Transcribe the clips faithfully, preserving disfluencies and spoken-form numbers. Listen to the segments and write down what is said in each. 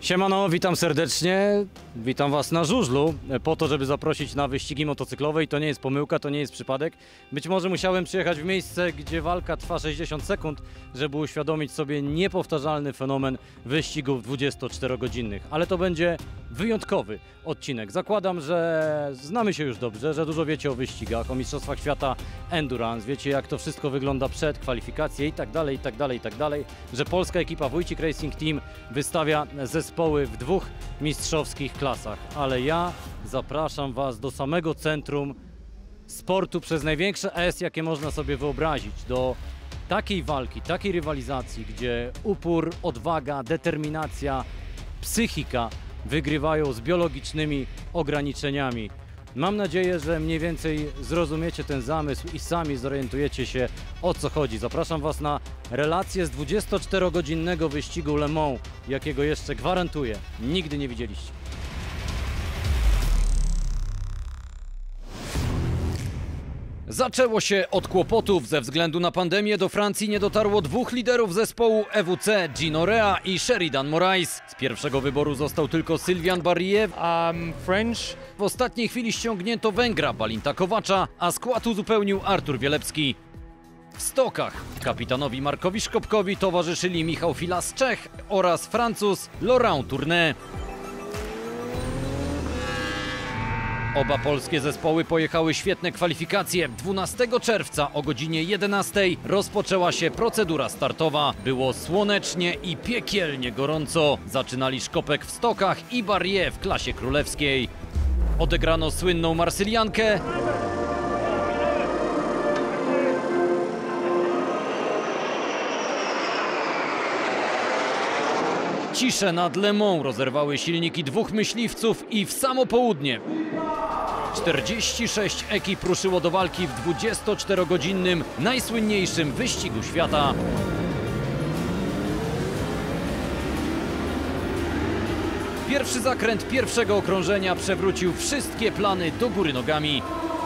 Siemano, witam serdecznie, witam Was na żużlu, po to, żeby zaprosić na wyścigi motocyklowe i to nie jest pomyłka, to nie jest przypadek. Być może musiałem przyjechać w miejsce, gdzie walka trwa sześćdziesiąt sekund, żeby uświadomić sobie niepowtarzalny fenomen wyścigów dwudziestoczterogodzinnych, ale to będzie wyjątkowy odcinek. Zakładam, że znamy się już dobrze, że dużo wiecie o wyścigach, o mistrzostwach świata endurance, wiecie jak to wszystko wygląda przed, kwalifikacje i tak dalej, i tak dalej, i tak dalej, że polska ekipa Wójcik Racing Team wystawia zespoły w dwóch mistrzowskich klasach, ale ja zapraszam Was do samego centrum sportu przez największe S, jakie można sobie wyobrazić, do takiej walki, takiej rywalizacji, gdzie upór, odwaga, determinacja, psychika wygrywają z biologicznymi ograniczeniami. Mam nadzieję, że mniej więcej zrozumiecie ten zamysł i sami zorientujecie się, o co chodzi. Zapraszam Was na relację z dwudziestoczterogodzinnego wyścigu Le Mans, jakiego jeszcze gwarantuję, nigdy nie widzieliście. Zaczęło się od kłopotów. Ze względu na pandemię do Francji nie dotarło dwóch liderów zespołu E W C, Gino Rea i Sheridan Moraes. Z pierwszego wyboru został tylko Sylwian Barriev. Um, French. W ostatniej chwili ściągnięto Węgra Balinta Kovacza, a skład uzupełnił Artur Wielepski. W stokach kapitanowi Markowi Szkopkowi towarzyszyli Michał Fila z Czech oraz Francuz Laurent Tourneur. Oba polskie zespoły pojechały świetne kwalifikacje. dwunastego czerwca o godzinie jedenastej rozpoczęła się procedura startowa. Było słonecznie i piekielnie gorąco. Zaczynali Szkopek w stokach i Barriev w klasie królewskiej. Odegrano słynną Marsyliankę. Ciszę nad Le Mans rozerwały silniki dwóch myśliwców i w samo południe czterdzieści sześć ekip ruszyło do walki w dwudziestoczterogodzinnym, najsłynniejszym wyścigu świata. Pierwszy zakręt pierwszego okrążenia przewrócił wszystkie plany do góry nogami.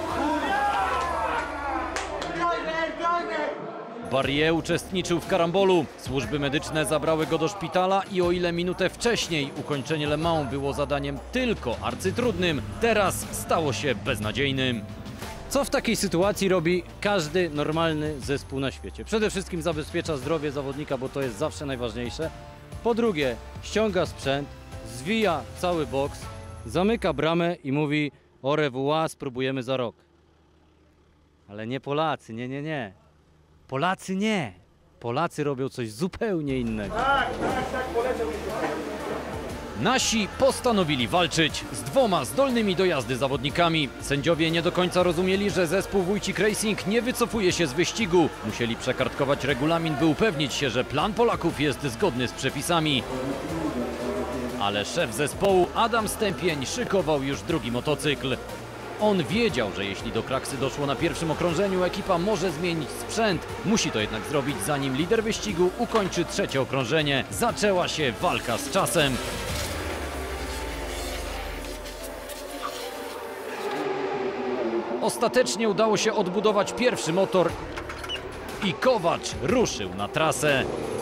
Barriev uczestniczył w karambolu. Służby medyczne zabrały go do szpitala i o ile minutę wcześniej ukończenie Le Mans było zadaniem tylko arcytrudnym, teraz stało się beznadziejnym. Co w takiej sytuacji robi każdy normalny zespół na świecie? Przede wszystkim zabezpiecza zdrowie zawodnika, bo to jest zawsze najważniejsze. Po drugie, ściąga sprzęt, zwija cały boks, zamyka bramę i mówi au revoir, spróbujemy za rok. Ale nie Polacy, nie, nie, nie. Polacy nie. Polacy robią coś zupełnie innego. Tak, tak, tak, polecam. Nasi postanowili walczyć z dwoma zdolnymi do jazdy zawodnikami. Sędziowie nie do końca rozumieli, że zespół Wójcik Racing nie wycofuje się z wyścigu. Musieli przekartkować regulamin, by upewnić się, że plan Polaków jest zgodny z przepisami. Ale szef zespołu Adam Stępień szykował już drugi motocykl. On wiedział, że jeśli do kraksy doszło na pierwszym okrążeniu, ekipa może zmienić sprzęt. Musi to jednak zrobić, zanim lider wyścigu ukończy trzecie okrążenie. Zaczęła się walka z czasem. Ostatecznie udało się odbudować pierwszy motor i Kovacz ruszył na trasę.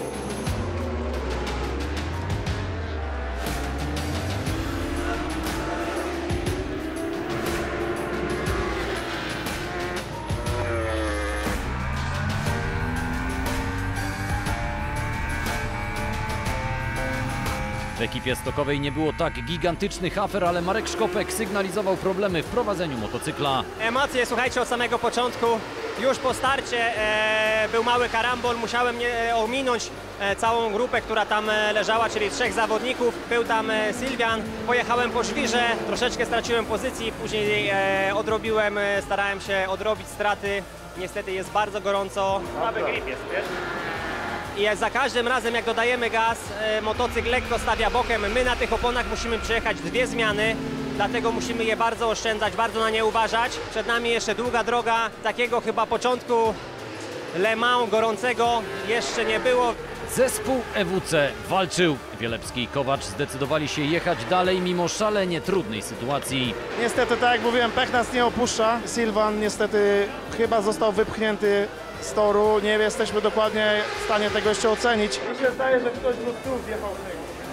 W ekipie stokowej nie było tak gigantycznych afer, ale Marek Szkopek sygnalizował problemy w prowadzeniu motocykla. Emocje, słuchajcie, od samego początku. Już po starcie e, był mały karambol, musiałem nie, ominąć e, całą grupę, która tam e, leżała, czyli trzech zawodników. Był tam e, Sylwian, pojechałem po żwirze, troszeczkę straciłem pozycji, później e, odrobiłem, e, starałem się odrobić straty. Niestety jest bardzo gorąco. Słaby grip jest, wiesz? I za każdym razem, jak dodajemy gaz, e, motocykl lekko stawia bokiem. My na tych oponach musimy przejechać dwie zmiany, dlatego musimy je bardzo oszczędzać, bardzo na nie uważać. Przed nami jeszcze długa droga, takiego chyba początku Le Mans gorącego jeszcze nie było. Zespół E W C walczył. Wielepski i Kovacz zdecydowali się jechać dalej mimo szalenie trudnej sytuacji. Niestety, tak jak mówiłem, pech nas nie opuszcza. Sylwan niestety chyba został wypchnięty z toru. Nie jesteśmy dokładnie w stanie tego jeszcze ocenić. Mi się zdaje, że ktoś z tyłu wjechał w niego.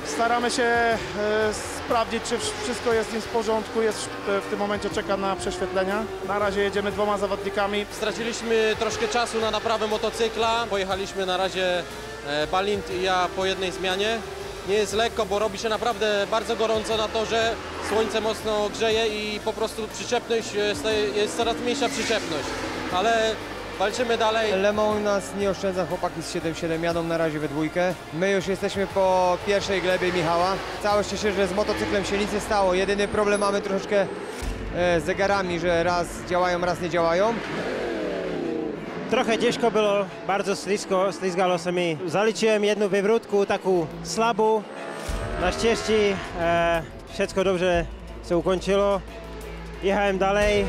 Staramy się e, sprawdzić, czy wszystko jest z nim w porządku. Jest w, w tym momencie czeka na prześwietlenia. Na razie jedziemy dwoma zawodnikami. Straciliśmy troszkę czasu na naprawę motocykla. Pojechaliśmy na razie e, Balint i ja po jednej zmianie. Nie jest lekko, bo robi się naprawdę bardzo gorąco na torze. Słońce mocno grzeje i po prostu przyczepność jest, jest coraz mniejsza przyczepność. Ale walczymy dalej. Le Mans nas nie oszczędza, chłopaki z siedem siedem jadą na razie we dwójkę. My już jesteśmy po pierwszej glebie Michała. Całe szczęście, że z motocyklem się nic nie stało. Jedyny problem mamy troszeczkę e, z zegarami, że raz działają, raz nie działają. Trochę ciężko było, bardzo ślisko, ślizgało się mi. Zaliczyłem jedną wywrótkę, taką słabą. Na szczęście e, wszystko dobrze się ukończyło. Jechałem dalej.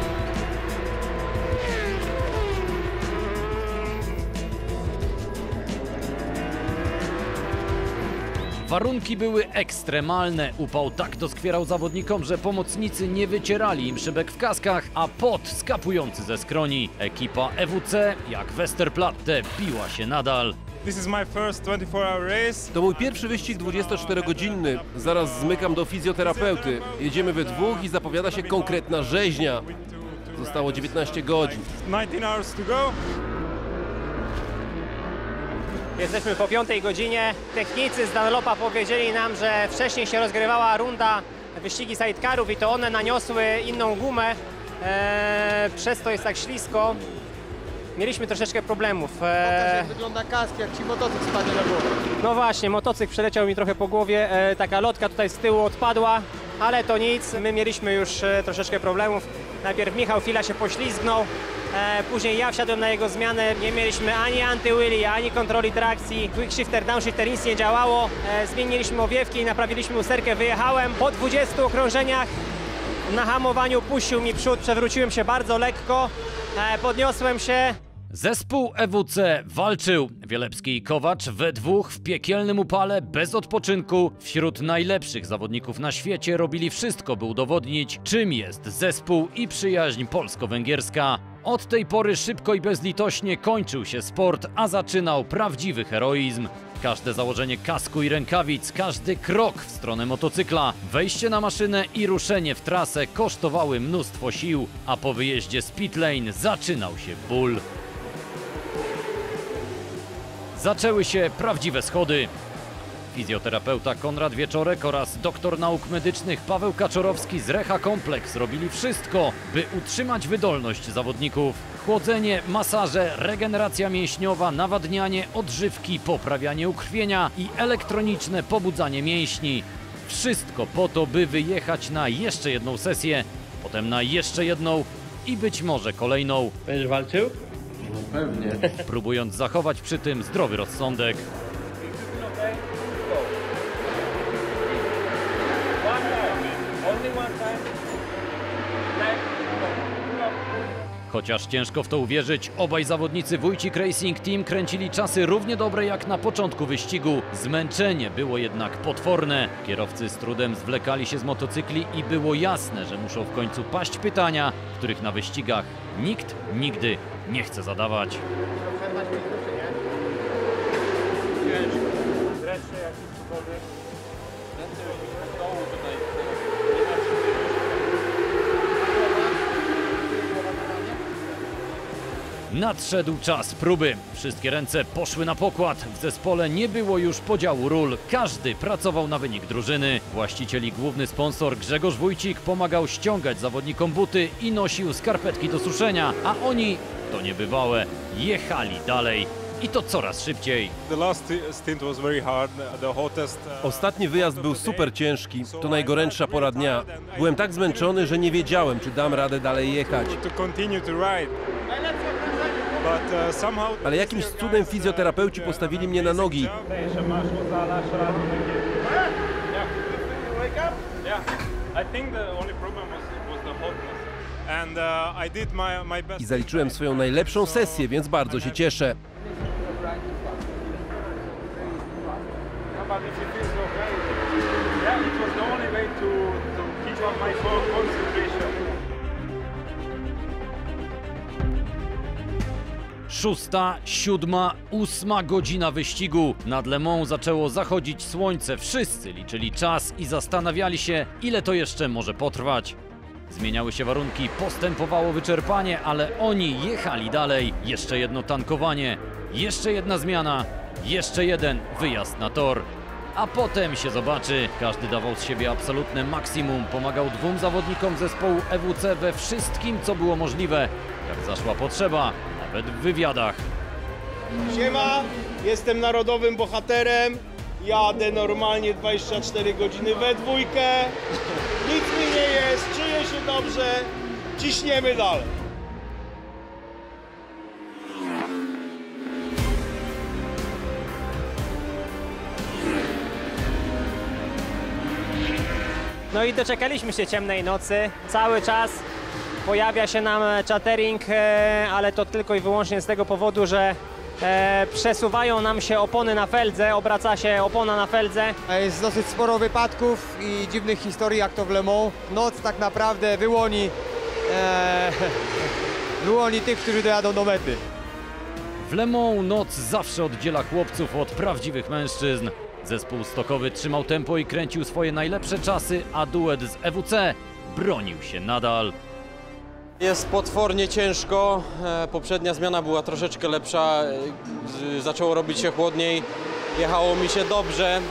Warunki były ekstremalne. Upał tak doskwierał zawodnikom, że pomocnicy nie wycierali im szybek w kaskach, a pot skapujący ze skroni. Ekipa E W C, jak Westerplatte, biła się nadal. This is my first twenty-four hour race. To mój pierwszy wyścig dwudziestoczterogodzinny. Zaraz zmykam do fizjoterapeuty. Jedziemy we dwóch i zapowiada się konkretna rzeźnia. Zostało dziewiętnaście godzin. nineteen hours to go. Jesteśmy po piątej godzinie. Technicy z Dunlopa powiedzieli nam, że wcześniej się rozgrywała runda wyścigi sidecarów i to one naniosły inną gumę. Eee, przez to jest tak ślisko. Mieliśmy troszeczkę problemów. Pokaż, jak wygląda kask, jak ci motocykl spadnie na głowę. No właśnie, motocykl przeleciał mi trochę po głowie. E, taka lotka tutaj z tyłu odpadła, ale to nic. My mieliśmy już e, troszeczkę problemów. Najpierw Michał chwila się poślizgnął. E, później ja wsiadłem na jego zmianę. Nie mieliśmy ani anty-wheelie, ani kontroli trakcji. Quickshifter, downshifter, nic nie działało. E, zmieniliśmy owiewki i naprawiliśmy usterkę. Wyjechałem po dwudziestu okrążeniach. Na hamowaniu puścił mi przód, przewróciłem się bardzo lekko. E, podniosłem się. Zespół E W C walczył. Wielepski i Kowacz we dwóch w piekielnym upale, bez odpoczynku. Wśród najlepszych zawodników na świecie robili wszystko, by udowodnić, czym jest zespół i przyjaźń polsko-węgierska. Od tej pory szybko i bezlitośnie kończył się sport, a zaczynał prawdziwy heroizm. Każde założenie kasku i rękawic, każdy krok w stronę motocykla, wejście na maszynę i ruszenie w trasę kosztowały mnóstwo sił, a po wyjeździe z pit lane zaczynał się ból. Zaczęły się prawdziwe schody. Fizjoterapeuta Konrad Wieczorek oraz doktor nauk medycznych Paweł Kaczorowski z Reha Kompleks robili wszystko, by utrzymać wydolność zawodników. Chłodzenie, masaże, regeneracja mięśniowa, nawadnianie, odżywki, poprawianie ukrwienia i elektroniczne pobudzanie mięśni. Wszystko po to, by wyjechać na jeszcze jedną sesję, potem na jeszcze jedną i być może kolejną. Będziesz walczył? No pewnie. Próbując zachować przy tym zdrowy rozsądek. Chociaż ciężko w to uwierzyć, obaj zawodnicy Wójcik Racing Team kręcili czasy równie dobre jak na początku wyścigu. Zmęczenie było jednak potworne. Kierowcy z trudem zwlekali się z motocykli i było jasne, że muszą w końcu paść pytania, których na wyścigach nikt nigdy nie chce zadawać. Nadszedł czas próby. Wszystkie ręce poszły na pokład. W zespole nie było już podziału ról. Każdy pracował na wynik drużyny. Właściciel i główny sponsor Grzegorz Wójcik pomagał ściągać zawodnikom buty i nosił skarpetki do suszenia, a oni, to niebywałe, jechali dalej. I to coraz szybciej. Ostatni wyjazd był super ciężki. To najgorętsza pora dnia. Byłem tak zmęczony, że nie wiedziałem, czy dam radę dalej jechać. Ale jakimś cudem fizjoterapeuci postawili mnie na nogi. I zaliczyłem swoją najlepszą sesję, więc bardzo się cieszę. Szósta, siódma, ósma godzina wyścigu. Nad Le Mans zaczęło zachodzić słońce. Wszyscy liczyli czas i zastanawiali się, ile to jeszcze może potrwać. Zmieniały się warunki, postępowało wyczerpanie, ale oni jechali dalej. Jeszcze jedno tankowanie, jeszcze jedna zmiana, jeszcze jeden wyjazd na tor. A potem się zobaczy. Każdy dawał z siebie absolutne maksimum. Pomagał dwóm zawodnikom zespołu E W C we wszystkim, co było możliwe. Jak zaszła potrzeba, nawet w wywiadach. Siema, jestem narodowym bohaterem. Jadę normalnie dwadzieścia cztery godziny we dwójkę. Nic mi nie jest, czuję się dobrze. Ciśniemy dalej. No i doczekaliśmy się ciemnej nocy. Cały czas pojawia się nam chattering, e, ale to tylko i wyłącznie z tego powodu, że e, przesuwają nam się opony na feldze, obraca się opona na feldze. Jest dosyć sporo wypadków i dziwnych historii, jak to w Le Mans. Noc tak naprawdę wyłoni, e, wyłoni tych, którzy dojadą do mety. W Le Mans noc zawsze oddziela chłopców od prawdziwych mężczyzn. Zespół stokowy trzymał tempo i kręcił swoje najlepsze czasy, a duet z E W C bronił się nadal. Jest potwornie ciężko. E, Poprzednia zmiana była troszeczkę lepsza. e, z- Zaczęło robić się chłodniej. Jechało mi się dobrze.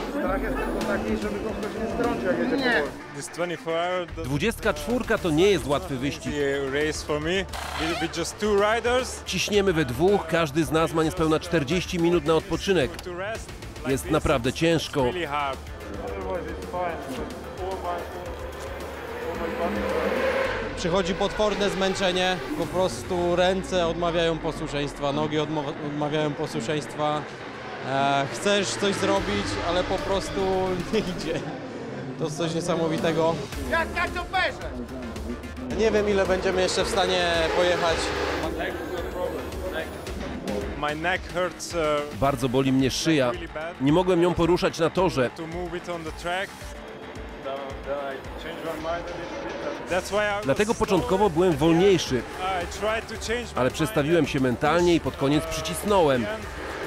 This twenty-four hour the Dwudziestka czwórka to nie jest łatwy wyścig. race for me. Will be just two riders Ciśniemy we dwóch, każdy z nas ma niespełna czterdzieści minut na odpoczynek. to rest. Like Jest this, naprawdę ciężko. really hard. Przychodzi potworne zmęczenie. Po prostu ręce odmawiają posłuszeństwa, nogi odmo- odmawiają posłuszeństwa. E, Chcesz coś zrobić, ale po prostu nie idzie. To jest coś niesamowitego. Jak na to perze? Nie wiem, ile będziemy jeszcze w stanie pojechać. My neck hurts uh, Bardzo boli mnie szyja. really bad. Nie mogłem ją poruszać na torze. To move it on the track. That's why I was Dlatego slow. początkowo byłem wolniejszy, I tried to change my ale mind przestawiłem się mentalnie i pod koniec przycisnąłem. again.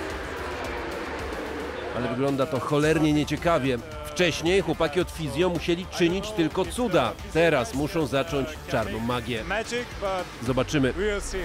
Ale wygląda to cholernie nieciekawie. Wcześniej chłopaki od fizjo musieli czynić tylko cuda. Teraz muszą zacząć czarną magię. Magic, but Zobaczymy. we'll see.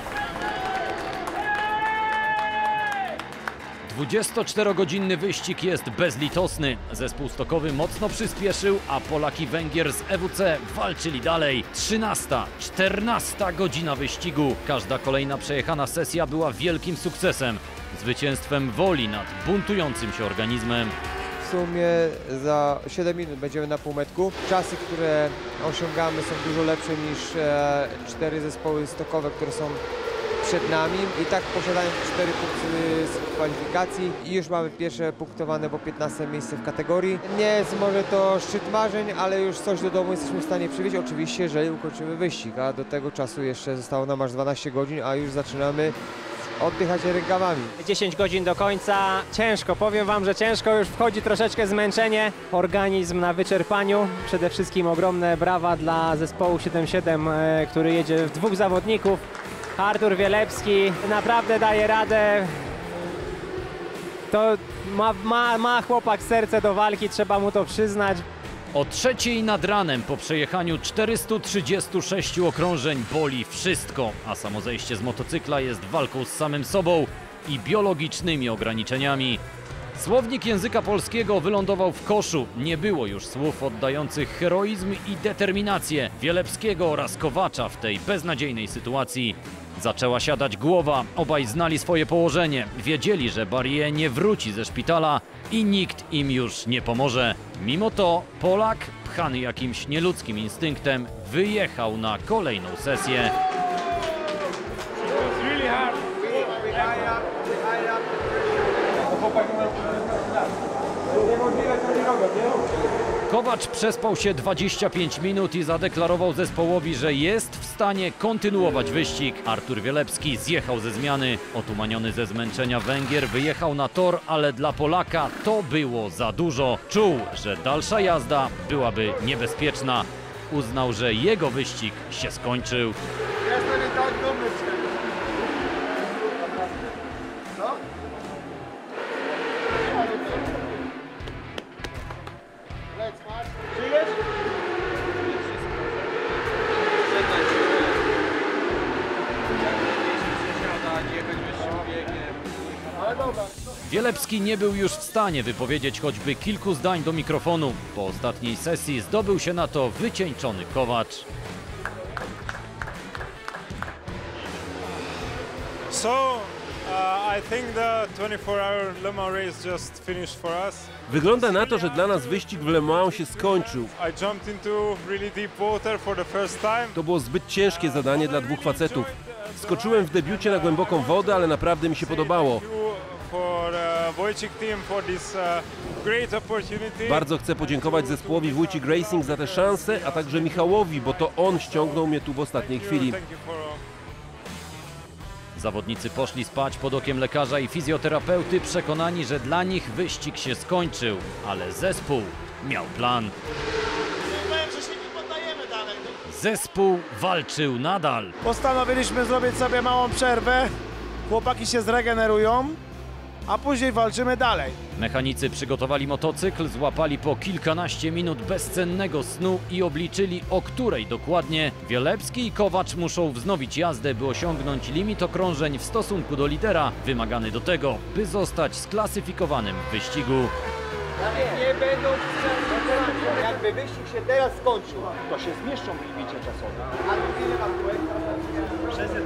dwudziestoczterogodzinny wyścig jest bezlitosny. Zespół stokowy mocno przyspieszył, a Polak i Węgier z E W C walczyli dalej. trzynasta, czternasta godzina wyścigu. Każda kolejna przejechana sesja była wielkim sukcesem. Zwycięstwem woli nad buntującym się organizmem. W sumie za siedem minut będziemy na półmetku. Czasy, które osiągamy, są dużo lepsze niż e, cztery zespoły stokowe, które są przed nami. I tak posiadając cztery punkty z kwalifikacji i już mamy pierwsze punktowane po piętnaste miejsce w kategorii. Nie jest może to szczyt marzeń, ale już coś do domu jesteśmy w stanie przywieźć. Oczywiście, jeżeli ukończymy wyścig, a do tego czasu jeszcze zostało nam aż dwanaście godzin, a już zaczynamy oddychać rękawami. dziesięć godzin do końca. Ciężko, powiem wam, że ciężko. Już wchodzi troszeczkę zmęczenie. Organizm na wyczerpaniu. Przede wszystkim ogromne brawa dla zespołu siedem siedem, e, który jedzie w dwóch zawodników. Artur Wielepski naprawdę daje radę. To ma, ma, ma chłopak serce do walki, trzeba mu to przyznać. O trzeciej nad ranem po przejechaniu czterystu trzydziestu sześciu okrążeń boli wszystko, a samo zejście z motocykla jest walką z samym sobą i biologicznymi ograniczeniami. Słownik języka polskiego wylądował w koszu. Nie było już słów oddających heroizm i determinację Wielepskiego oraz Kowacza w tej beznadziejnej sytuacji. Zaczęła siadać głowa, obaj znali swoje położenie, wiedzieli, że Barrier nie wróci ze szpitala i nikt im już nie pomoże. Mimo to Polak, pchany jakimś nieludzkim instynktem, wyjechał na kolejną sesję. Kowacz przespał się dwadzieścia pięć minut i zadeklarował zespołowi, że jest w stanie kontynuować wyścig. Artur Wielepski zjechał ze zmiany. Otumaniony ze zmęczenia Węgier wyjechał na tor, ale dla Polaka to było za dużo. Czuł, że dalsza jazda byłaby niebezpieczna. Uznał, że jego wyścig się skończył. Jestem i tak dumny z siebie. Żyjesz? Ale dobra. Wielepski nie był już w stanie wypowiedzieć choćby kilku zdań do mikrofonu. Po ostatniej sesji zdobył się na to wycieńczony Kowacz. So, uh, I think the twenty-four hour Le Mans race just finished for us. Wygląda na to, że dla nas wyścig w Le Mans się skończył. I jumped into really deep water for the first time. To było zbyt ciężkie zadanie dla dwóch facetów. Skoczyłem w debiucie na głęboką wodę, ale naprawdę mi się podobało. For uh, Wojcik team for this uh, great opportunity. Bardzo chcę podziękować zespołowi Wójcik Racing za tę szansę, a także Michałowi, bo to on ściągnął mnie tu w ostatniej chwili. Thank you for, Zawodnicy poszli spać pod okiem lekarza i fizjoterapeuty, przekonani, że dla nich wyścig się skończył, ale zespół miał plan. Powiem, że się nie poddajemy dalej. Zespół walczył nadal. Postanowiliśmy zrobić sobie małą przerwę. Chłopaki się zregenerują, a później walczymy dalej. Mechanicy przygotowali motocykl, złapali po kilkanaście minut bezcennego snu i obliczyli, o której dokładnie Wielepski i Kowacz muszą wznowić jazdę, by osiągnąć limit okrążeń w stosunku do lidera, wymagany do tego, by zostać sklasyfikowanym w wyścigu. Nie będą jakby wyścig się teraz skończył, to się zmieszczą w limicie czasowym. A ile mam byłeś? sześćset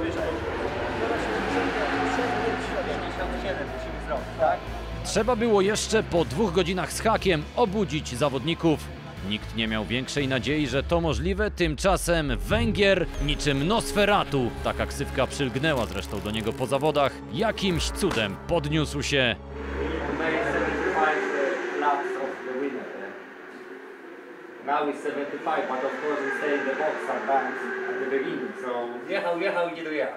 pięćdziesiąt siedem musimy zrobić, tak? Trzeba było jeszcze po dwóch godzinach z hakiem obudzić zawodników. Nikt nie miał większej nadziei, że to możliwe, tymczasem Węgier niczym Nosferatu, taka ksywka przylgnęła zresztą do niego po zawodach, jakimś cudem podniósł się. Now it's seventy-five, but of course we stay in the box sometimes at the beginning. So jechał, jechał i nie dojechał.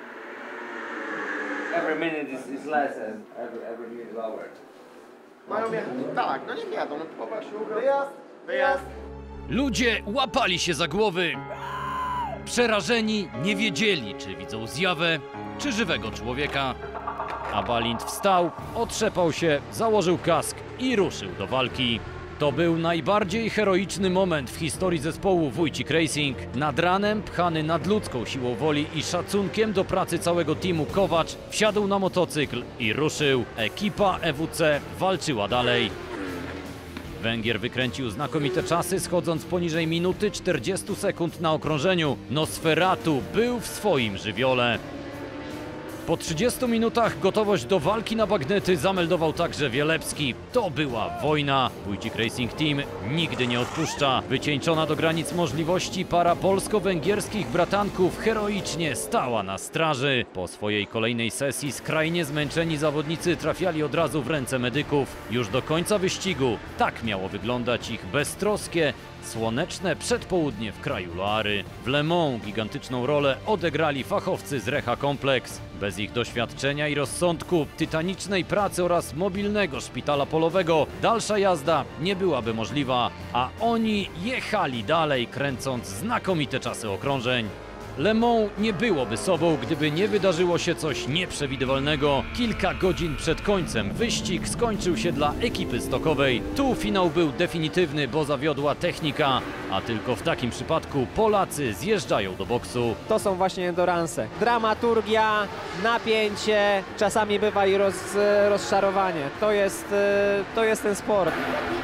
Every minute is, is less and every, every minute lower. Mają jechać? Tak, no nie jadą, no popatrz, wyjazd, wyjazd. Ludzie łapali się za głowy. Przerażeni nie wiedzieli, czy widzą zjawę, czy żywego człowieka. A Balint wstał, otrzepał się, założył kask i ruszył do walki. To był najbardziej heroiczny moment w historii zespołu Wójcik Racing. Nad ranem, pchany nadludzką siłą woli i szacunkiem do pracy całego teamu, Kowacz wsiadł na motocykl i ruszył. Ekipa E W C walczyła dalej. Węgier wykręcił znakomite czasy, schodząc poniżej minuty czterdziestu sekund na okrążeniu. Nosferatu był w swoim żywiole. Po trzydziestu minutach gotowość do walki na bagnety zameldował także Wielepski. To była wojna. Wójcik Racing Team nigdy nie odpuszcza. Wycieńczona do granic możliwości para polsko-węgierskich bratanków heroicznie stała na straży. Po swojej kolejnej sesji skrajnie zmęczeni zawodnicy trafiali od razu w ręce medyków. Już do końca wyścigu tak miało wyglądać ich beztroskie, słoneczne przedpołudnie w kraju Loary. W Le Mans gigantyczną rolę odegrali fachowcy z Recha Complex. Bez ich doświadczenia i rozsądku, tytanicznej pracy oraz mobilnego szpitala polowego dalsza jazda nie byłaby możliwa, a oni jechali dalej, kręcąc znakomite czasy okrążeń. Le Mans nie byłoby sobą, gdyby nie wydarzyło się coś nieprzewidywalnego. Kilka godzin przed końcem wyścig skończył się dla ekipy stokowej. Tu finał był definitywny, bo zawiodła technika, a tylko w takim przypadku Polacy zjeżdżają do boksu. To są właśnie endurance. Dramaturgia, napięcie, czasami bywa i roz, rozczarowanie. To jest, to jest ten sport.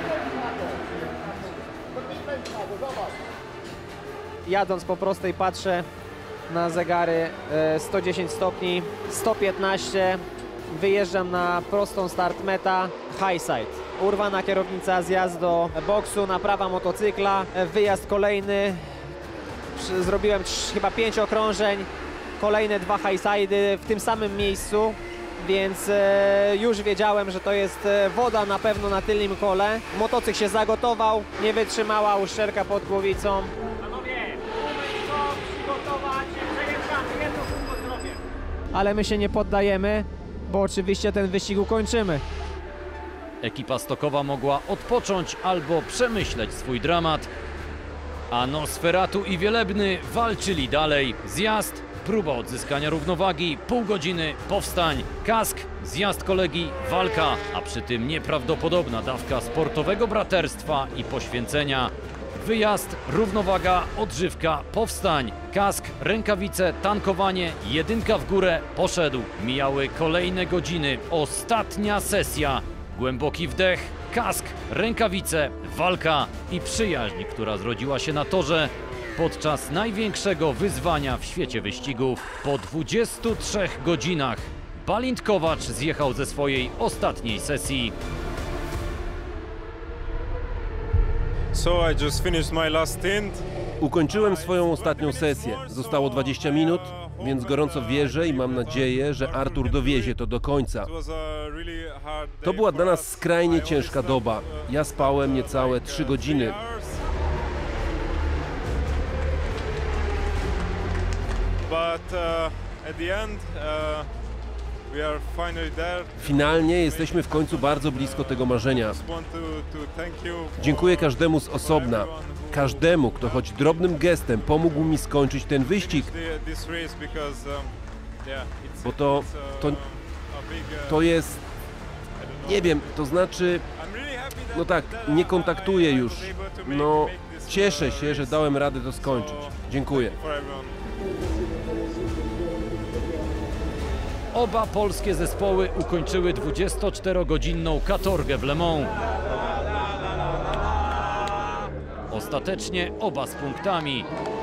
Jadąc po prostej patrzę na zegary, sto dziesięć stopni, sto piętnaście, wyjeżdżam na prostą start meta, high side. Urwana kierownica, zjazd do boksu, naprawa motocykla, wyjazd kolejny, zrobiłem chyba pięć okrążeń, kolejne dwa high side'y w tym samym miejscu, więc już wiedziałem, że to jest woda na pewno na tylnym kole. Motocykl się zagotował, nie wytrzymała uszczelka pod głowicą. Ale my się nie poddajemy, bo oczywiście ten wyścig ukończymy. Ekipa stokowa mogła odpocząć albo przemyśleć swój dramat, a Nosferatu i Wielebny walczyli dalej. Zjazd próba odzyskania równowagi, pół godziny, powstań, kask, zjazd kolegi, walka, a przy tym nieprawdopodobna dawka sportowego braterstwa i poświęcenia. Wyjazd, równowaga, odżywka, powstań, kask, rękawice, tankowanie, jedynka w górę, poszedł. Mijały kolejne godziny, ostatnia sesja. Głęboki wdech, kask, rękawice, walka i przyjaźń, która zrodziła się na torze podczas największego wyzwania w świecie wyścigów. Po dwudziestu trzech godzinach Balint Kowacz zjechał ze swojej ostatniej sesji. So I just finished my last stint. Ukończyłem swoją ostatnią sesję. Zostało dwadzieścia minut, więc gorąco wierzę i mam nadzieję, że Artur dowiezie to do końca. To była dla nas skrajnie ciężka doba. Ja spałem niecałe trzy godziny. But uh, at the end, uh, we are finally there. Finalnie jesteśmy w końcu bardzo blisko tego marzenia. Just want to, to thank you for Dziękuję każdemu z osobna, każdemu, kto choć drobnym gestem pomógł mi skończyć ten wyścig, the- this race because um, yeah, it's, bo to, it's, to, um, a big, uh, to jest, nie wiem, to znaczy, I'm really happy that, no tak, that nie I- kontaktuję I już, was able to make- no make this, cieszę uh, się, że race. dałem radę to skończyć. Dziękuję. For everyone. Oba polskie zespoły ukończyły dwudziestoczterogodzinną katorgę w Le Mans. Ostatecznie oba z punktami.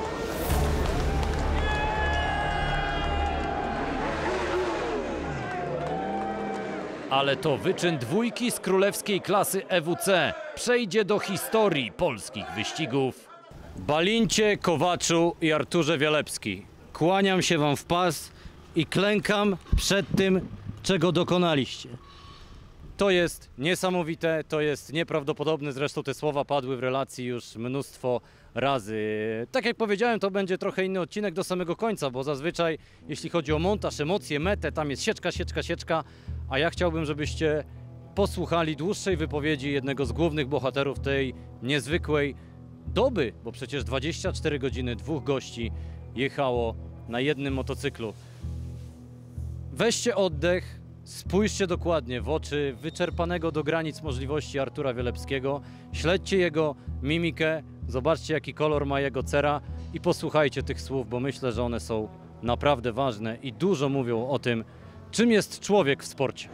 Ale to wyczyn dwójki z królewskiej klasy E W C przejdzie do historii polskich wyścigów. Balincie, Kowaczu i Arturze Wielebski, kłaniam się wam w pas i klękam przed tym, czego dokonaliście. To jest niesamowite, to jest nieprawdopodobne, zresztą te słowa padły w relacji już mnóstwo razy. Tak jak powiedziałem, to będzie trochę inny odcinek do samego końca, bo zazwyczaj jeśli chodzi o montaż, emocje, metę, tam jest sieczka, sieczka, sieczka, a ja chciałbym, żebyście posłuchali dłuższej wypowiedzi jednego z głównych bohaterów tej niezwykłej doby, bo przecież dwadzieścia cztery godziny dwóch gości jechało na jednym motocyklu. Weźcie oddech, spójrzcie dokładnie w oczy wyczerpanego do granic możliwości Artura Wielebskiego, śledźcie jego mimikę, zobaczcie jaki kolor ma jego cera i posłuchajcie tych słów, bo myślę, że one są naprawdę ważne i dużo mówią o tym, czym jest człowiek w sporcie.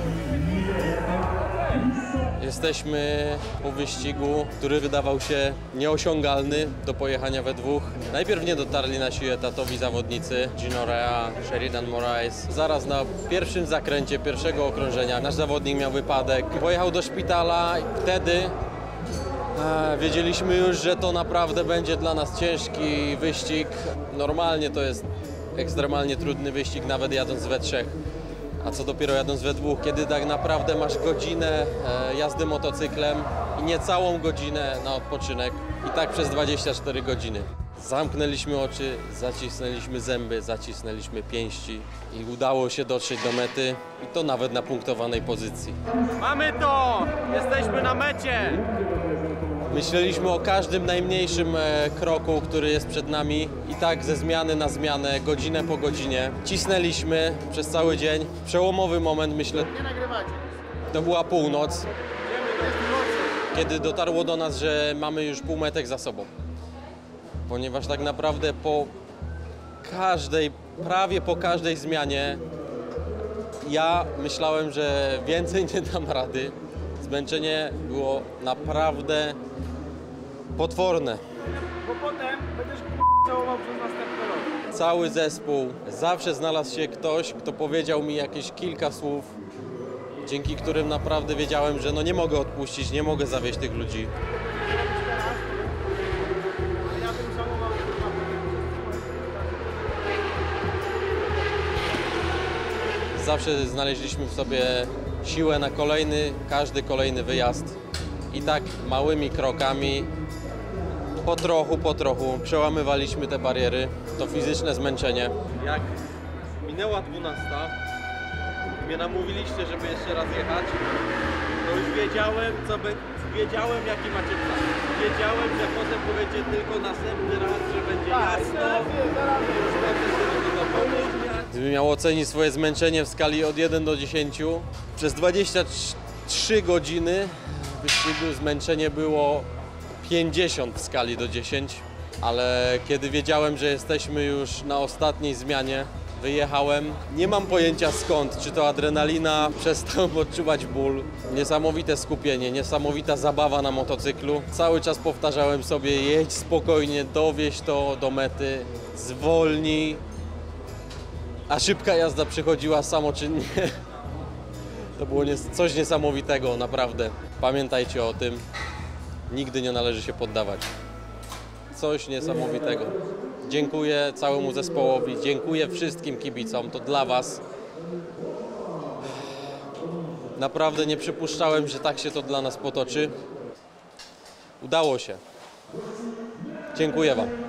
Jesteśmy po wyścigu, który wydawał się nieosiągalny do pojechania we dwóch. Najpierw nie dotarli nasi etatowi zawodnicy Gino Rea, Sheridan Moraes. Zaraz na pierwszym zakręcie pierwszego okrążenia nasz zawodnik miał wypadek. Pojechał do szpitala i wtedy e, wiedzieliśmy już, że to naprawdę będzie dla nas ciężki wyścig. Normalnie to jest ekstremalnie trudny wyścig, nawet jadąc we trzech. A co dopiero jadąc we dwóch, kiedy tak naprawdę masz godzinę e, jazdy motocyklem i niecałą godzinę na odpoczynek i tak przez dwadzieścia cztery godziny. Zamknęliśmy oczy, zacisnęliśmy zęby, zacisnęliśmy pięści i udało się dotrzeć do mety i to nawet na punktowanej pozycji. Mamy to! Jesteśmy na mecie! Myśleliśmy o każdym najmniejszym e, kroku, który jest przed nami i tak ze zmiany na zmianę, godzinę po godzinie. Cisnęliśmy przez cały dzień. Przełomowy moment, myślę, to była północ, kiedy dotarło do nas, że mamy już półmetek za sobą. Ponieważ tak naprawdę po każdej, prawie po każdej zmianie ja myślałem, że więcej nie dam rady. Zmęczenie było naprawdę potworne. Bo potem będziesz całował przez następny rok. Cały zespół, zawsze znalazł się ktoś, kto powiedział mi jakieś kilka słów, dzięki którym naprawdę wiedziałem, że no nie mogę odpuścić, nie mogę zawieść tych ludzi. Ja bym żałował, Zawsze znaleźliśmy w sobie siłę na kolejny, każdy kolejny wyjazd. I tak małymi krokami, po trochu, po trochu przełamywaliśmy te bariery. To fizyczne zmęczenie. Jak minęła dwunasta, mnie namówiliście, żeby jeszcze raz jechać, to już wiedziałem, co by, wiedziałem jaki macie plan. Wiedziałem, że potem powiecie tylko następny raz, że będzie jasno. I już potem sobie to dobrze. Gdybym miał ocenić swoje zmęczenie w skali od jeden do dziesięciu, przez dwadzieścia trzy godziny wyścigu zmęczenie było pięćdziesiąt w skali do dziesięciu, ale kiedy wiedziałem, że jesteśmy już na ostatniej zmianie, wyjechałem. Nie mam pojęcia skąd, czy to adrenalina, przestałem odczuwać ból. Niesamowite skupienie, niesamowita zabawa na motocyklu. Cały czas powtarzałem sobie, jedź spokojnie, dowieź to do mety, zwolnij. A szybka jazda przychodziła samoczynnie. To było coś niesamowitego, naprawdę. Pamiętajcie o tym, nigdy nie należy się poddawać. Coś niesamowitego. Dziękuję całemu zespołowi, dziękuję wszystkim kibicom, to dla was. Naprawdę nie przypuszczałem, że tak się to dla nas potoczy. Udało się. Dziękuję wam.